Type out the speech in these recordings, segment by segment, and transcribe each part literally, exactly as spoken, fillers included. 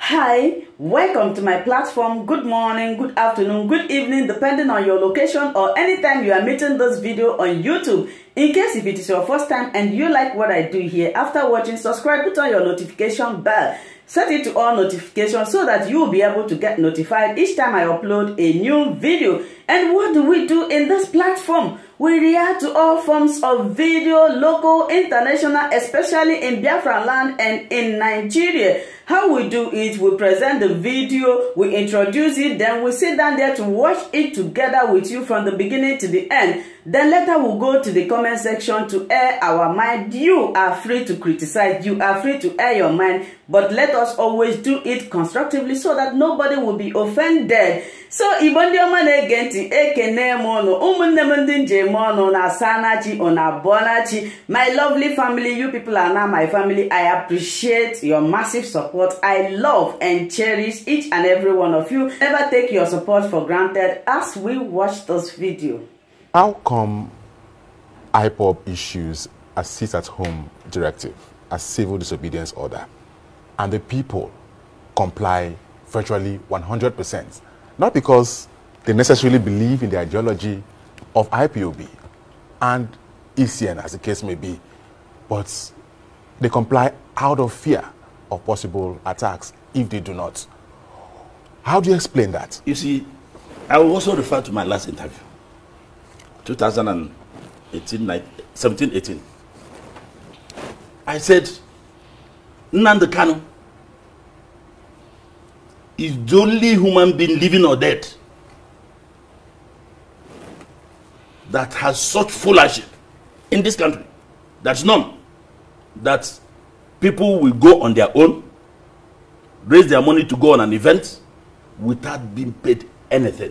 Hi, welcome to my platform. Good morning, good afternoon, good evening, depending on your location or anytime you are meeting this video on YouTube. In case if it is your first time and you like what I do here, after watching, subscribe, put on your notification bell. Set it to all notifications so that you will be able to get notified each time I upload a new video. And what do we do in this platform? We react to all forms of video, local, international, especially in Biafra land and in Nigeria. How we do it, we present the video, we introduce it, then we sit down there to watch it together with you from the beginning to the end. Then later we'll go to the comment section to air our mind. You are free to criticize, you are free to air your mind, but let us always do it constructively so that nobody will be offended. So, Ibondioma negenti ekene mono umunnemundi nje mono na sanachi ona bonachi. My lovely family, you people are now my family. I appreciate your massive support. I love and cherish each and every one of you. Never take your support for granted as we watch this video. How come I P O B issues a sit-at-home directive, a civil disobedience order, and the people comply virtually one hundred percent? Not because they necessarily believe in the ideology of I P O B and E C N, as the case may be, but they comply out of fear of possible attacks if they do not. How do you explain that? You see, I will also refer to my last interview, two thousand eighteen, seventeen, eighteen. I said, Nnamdi Kanu is the only human being, living or dead, that has such followership in this country. That's none. That people will go on their own, raise their money to go on an event without being paid anything.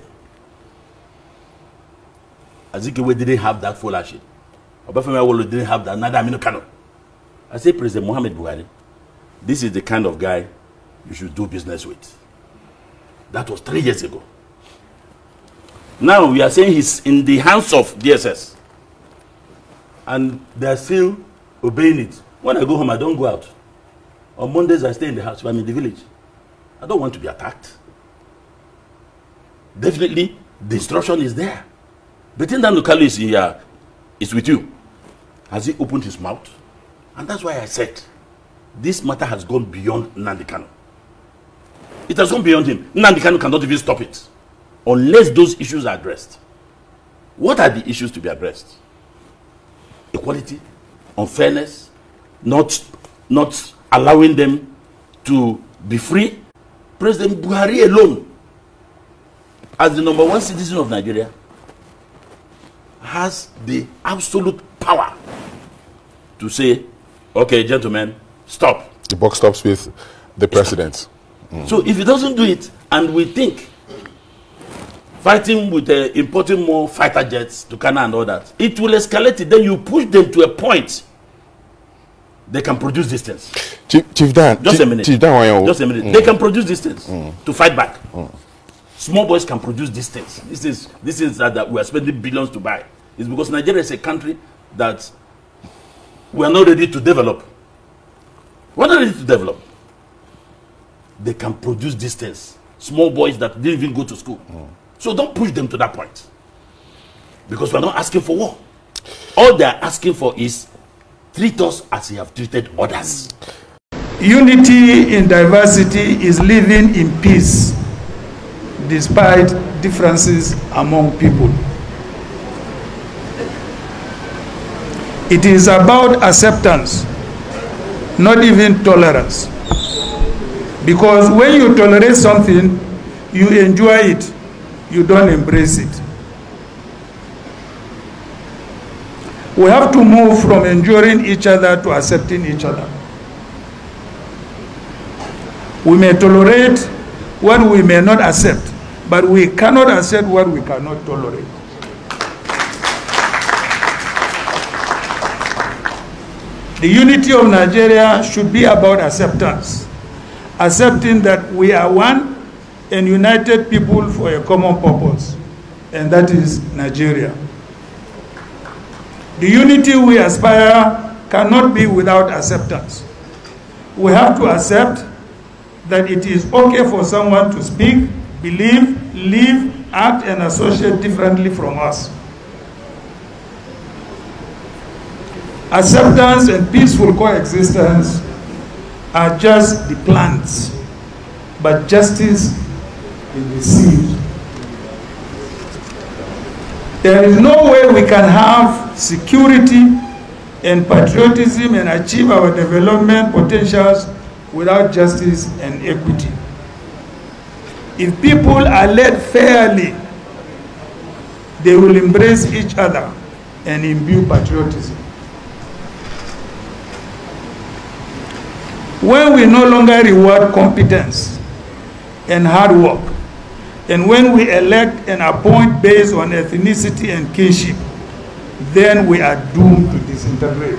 Azikiwe didn't have that followership. Obafemi Awolowo didn't have that. Neither Aminu Kano. I say, President Muhammad Buhari, this is the kind of guy you should do business with. That was three years ago. Now we are saying he's in the hands of D S S. And they're still obeying it. When I go home, I don't go out. On Mondays, I stay in the house. I'm in the village. I don't want to be attacked. Definitely, the instruction is there. But then Nnamdi Kanu is here, is with you. Has he opened his mouth? And that's why I said, this matter has gone beyond Nnamdi Kanu. It has gone beyond him. Nnamdi Kanu cannot even stop it unless those issues are addressed. What are the issues to be addressed? Equality, unfairness, not, not allowing them to be free. President Buhari alone, as the number one citizen of Nigeria, has the absolute power to say, okay, gentlemen, stop. The buck stops with the president. Mm. So if he doesn't do it, and we think fighting with uh, importing more fighter jets to Ghana and all that, it will escalate it. Then you push them to a point they can produce distance. Chief, Chief Dan, just Chief, a minute. Chief Dan, just a minute. Mm. They can produce distance mm. to fight back. Mm. Small boys can produce distance. This is this is that, that we are spending billions to buy. It's because Nigeria is a country that we are not ready to develop. We're not ready to develop. They can produce distance. Small boys that didn't even go to school. Mm. So don't push them to that point. Because we're not asking for war. All they're asking for is treat us as you have treated others. Unity in diversity is living in peace despite differences among people. It is about acceptance, not even tolerance. Because when you tolerate something, you enjoy it, you don't embrace it. We have to move from enjoying each other to accepting each other. We may tolerate what we may not accept, but we cannot accept what we cannot tolerate. The unity of Nigeria should be about acceptance. Accepting that we are one and united people for a common purpose, and that is Nigeria. The unity we aspire cannot be without acceptance. We have to accept that it is okay for someone to speak, believe, live, act, and associate differently from us. Acceptance and peaceful coexistence are just the plans, but justice is the seed. There is no way we can have security and patriotism and achieve our development potentials without justice and equity. If people are led fairly, they will embrace each other and imbue patriotism. When we no longer reward competence and hard work, and when we elect and appoint based on ethnicity and kinship, then we are doomed to disintegrate.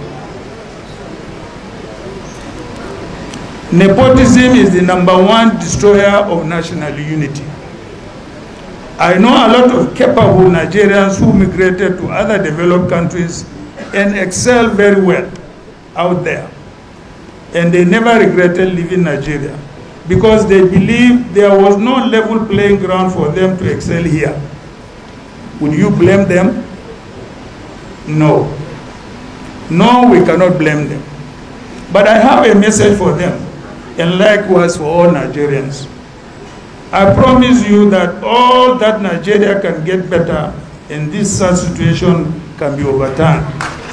Nepotism is the number one destroyer of national unity. I know a lot of capable Nigerians who migrated to other developed countries and excel very well out there. And they never regretted leaving Nigeria because they believed there was no level playing ground for them to excel here. Would you blame them? No. No, we cannot blame them. But I have a message for them, and likewise for all Nigerians. I promise you that all that Nigeria can get better in this sad situation can be overturned.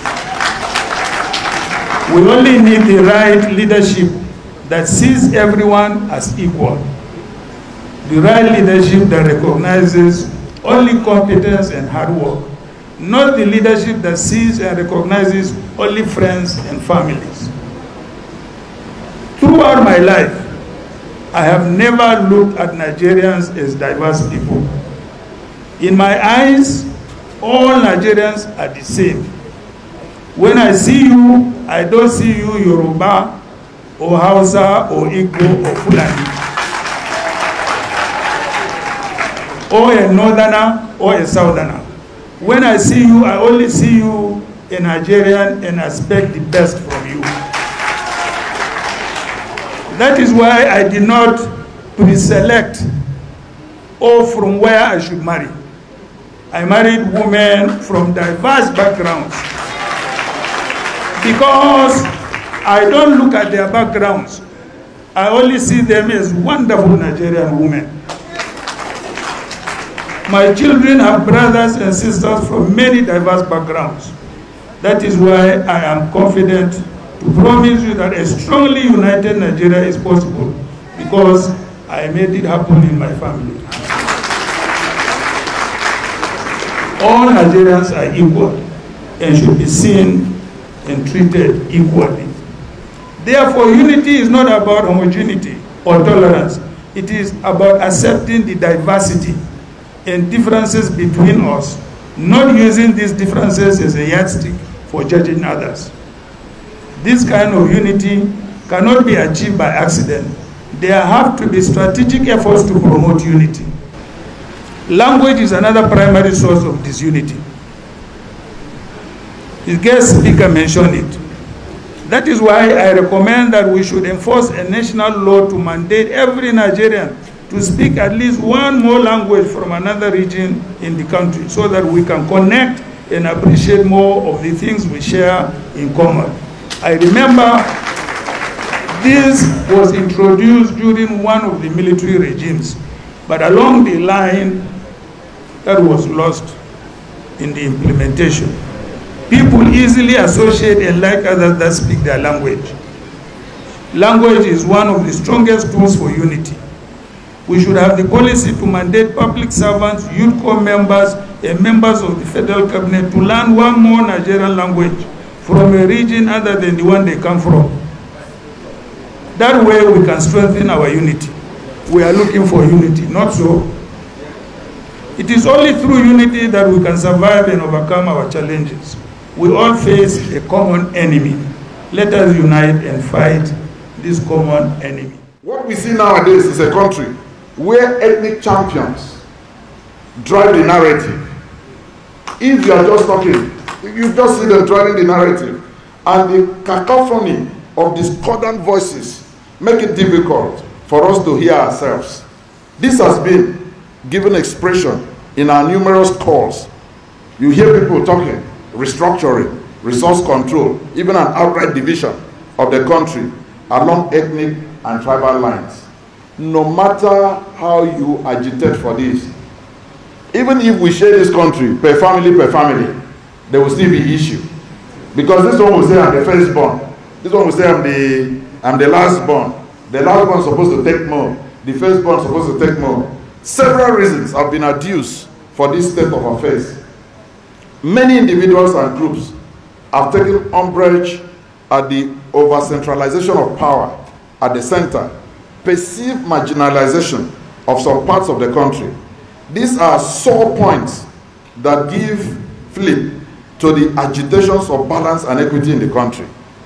We only need the right leadership that sees everyone as equal. The right leadership that recognizes only competence and hard work, not the leadership that sees and recognizes only friends and families. Throughout my life, I have never looked at Nigerians as diverse people. In my eyes, all Nigerians are the same. When I see you, I don't see you Yoruba, or Hausa, or Igbo, or Fulani, or a Northerner, or a Southerner. When I see you, I only see you a Nigerian and expect the best from you. That is why I did not pre-select or from where I should marry. I married women from diverse backgrounds because I don't look at their backgrounds. I only see them as wonderful Nigerian women. My children have brothers and sisters from many diverse backgrounds. That is why I am confident to promise you that a strongly united Nigeria is possible because I made it happen in my family. All Nigerians are equal and should be seen and treated equally. Therefore, unity is not about homogeneity or tolerance. It is about accepting the diversity and differences between us, not using these differences as a yardstick for judging others. This kind of unity cannot be achieved by accident. There have to be strategic efforts to promote unity. Language is another primary source of disunity. The guest speaker mentioned it. That is why I recommend that we should enforce a national law to mandate every Nigerian to speak at least one more language from another region in the country so that we can connect and appreciate more of the things we share in common. I remember this was introduced during one of the military regimes, but along the line, that was lost in the implementation. People easily associate and like others that speak their language. Language is one of the strongest tools for unity. We should have the policy to mandate public servants, youth corps members, and members of the federal cabinet to learn one more Nigerian language from a region other than the one they come from. That way we can strengthen our unity. We are looking for unity, not so. It is only through unity that we can survive and overcome our challenges. We all face a common enemy. Let us unite and fight this common enemy. What we see nowadays is a country where ethnic champions drive the narrative. If you are just talking, you just see them driving the narrative, and the cacophony of discordant voices make it difficult for us to hear ourselves. This has been given expression in our numerous calls. You hear people talking, restructuring, resource control, even an outright division of the country along ethnic and tribal lines. No matter how you agitate for this, even if we share this country per family per family, there will still be issue. Because this one will say I'm the firstborn. This one will say I'm the I'm the lastborn. The lastborn is supposed to take more. The firstborn is supposed to take more. Several reasons have been adduced for this state of affairs. Many individuals and groups have taken umbrage at the over-centralization of power at the center, perceived marginalization of some parts of the country. These are sore points that give flip to the agitations of balance and equity in the country.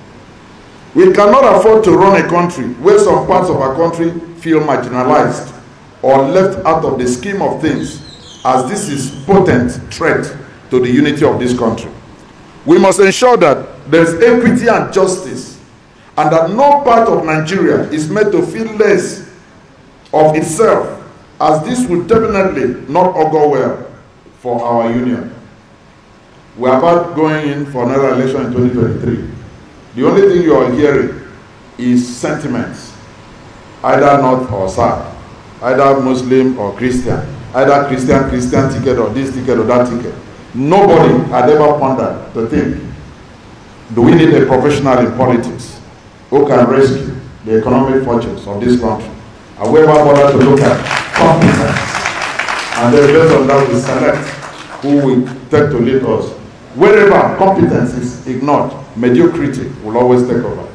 We cannot afford to run a country where some parts of our country feel marginalized or left out of the scheme of things, as this is potent threat to the unity of this country. We must ensure that there is equity and justice, and that no part of Nigeria is made to feel less of itself, as this will definitely not augur well for our union. We are about going in for another election in twenty twenty-three. The only thing you are hearing is sentiments, either north or south, either Muslim or Christian, either Christian, Christian ticket or this ticket or that ticket. Nobody had ever pondered to think, do we need a professional in politics who can rescue the economic fortunes of this country? And we ever bothered to look at competence, and then based on that we select who will take to lead us. Wherever competence is ignored, mediocrity will always take over.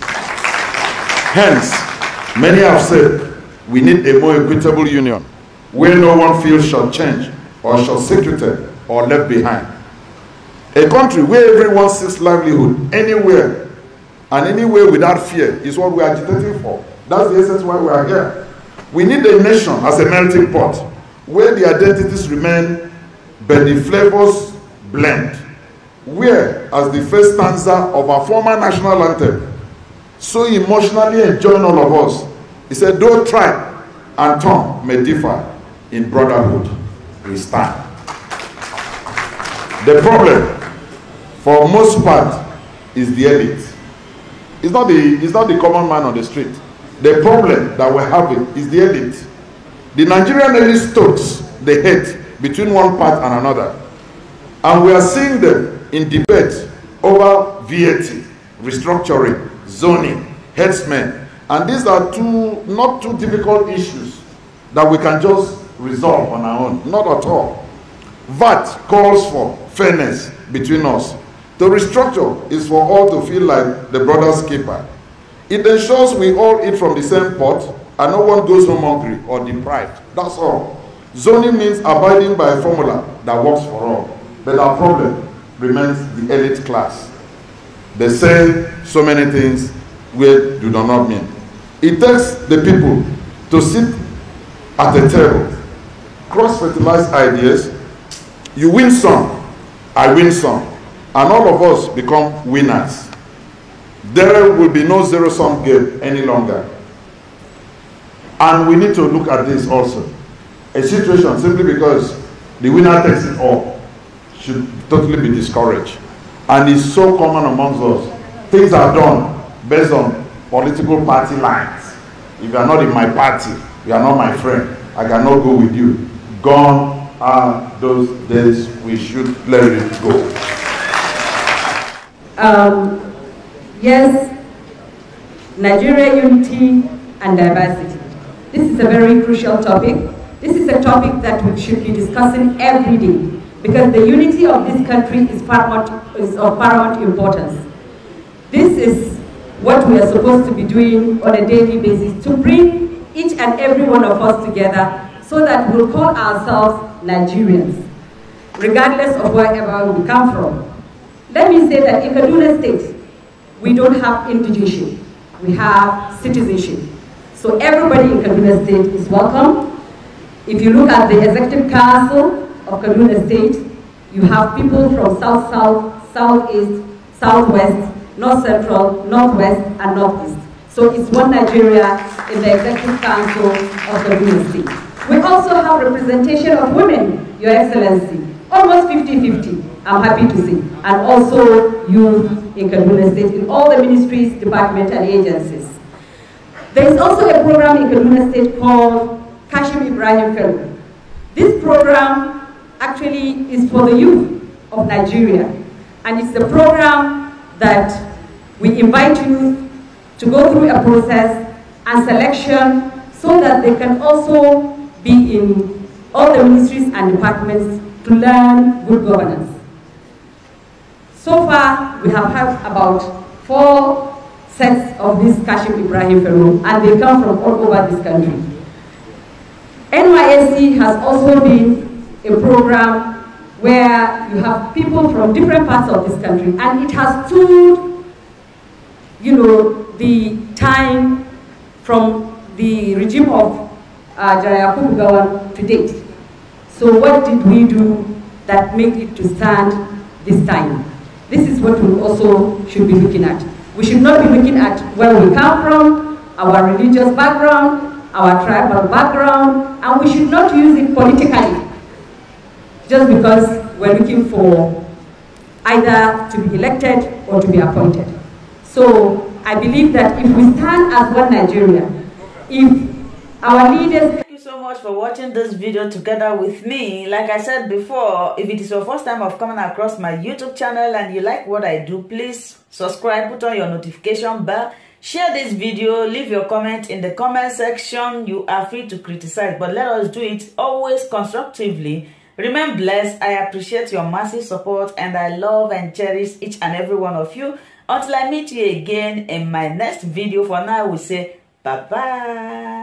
Hence, many have said we need a more equitable union where no one feels shortchanged or short-circuited or left behind. A country where everyone seeks livelihood anywhere and anywhere without fear is what we are agitating for. That's the essence why we are here. We need a nation as a melting pot where the identities remain but the flavors blend. Where, as the first stanza of our former national anthem so emotionally enjoined all of us, he said, though tribe and tongue may differ, in brotherhood we stand. The problem, for most part, is the elite. It's not the, it's not the common man on the street. The problem that we're having is the elite. The Nigerian elite stokes the hate between one part and another. And we are seeing them in debate over V A T, restructuring, zoning, herdsmen. And these are two, not two difficult issues that we can just resolve on our own. Not at all. V A T calls for fairness between us. The restructure is for all to feel like the brother's keeper. It ensures we all eat from the same pot and no one goes home hungry or deprived. That's all. Zoning means abiding by a formula that works for all. But our problem remains the elite class. They say so many things we do not mean. It takes the people to sit at a table, cross-fertilize ideas. You win some, I win some, and all of us become winners. There will be no zero-sum game any longer. And we need to look at this also. A situation simply because the winner takes it all should totally be discouraged. And it's so common amongst us. Things are done based on political party lines. If you are not in my party, you are not my friend, I cannot go with you. Gone are those days. We should let it go. Um, yes, Nigeria unity and diversity. This is a very crucial topic. This is a topic that we should be discussing every day, because the unity of this country is paramount, is of paramount importance. This is what we are supposed to be doing on a daily basis, to bring each and every one of us together so that we'll call ourselves Nigerians, regardless of wherever we come from. Let me say that in Kaduna State, we don't have indigenship, we have citizenship. So everybody in Kaduna State is welcome. If you look at the Executive Council of Kaduna State, you have people from South South, Southeast, Southwest, North Central, Northwest, and Northeast. So it's one Nigeria in the Executive Council of Kaduna State. We also have representation of women, Your Excellency, almost fifty fifty, I'm happy to say, and also youth in Kaduna State, in all the ministries, departments, and agencies. There is also a program in Kaduna State called Kashim Ibrahim Fellow. This program actually is for the youth of Nigeria, and it's a program that we invite youth to go through a process and selection so that they can also be in all the ministries and departments to learn good governance. So far, we have had about four sets of this Kashim Ibrahim Fellow, and they come from all over this country. N Y S C has also been a program where you have people from different parts of this country, and it has stood, you know, the time from the regime of uh, General Yakubu Gowon to date. So what did we do that made it to stand this time? This is what we also should be looking at. We should not be looking at where we come from, our religious background, our tribal background, and we should not use it politically just because we're looking for either to be elected or to be appointed. So I believe that if we stand as one Nigeria, if our leaders... Thank you so much for watching this video together with me. Like I said before, if it is your first time of coming across my YouTube channel and you like what I do, please subscribe, put on your notification bell, share this video, leave your comment in the comment section. You are free to criticize, but let us do it always constructively. Remain blessed. I appreciate your massive support and I love and cherish each and every one of you. Until I meet you again in my next video, for now I will say bye-bye.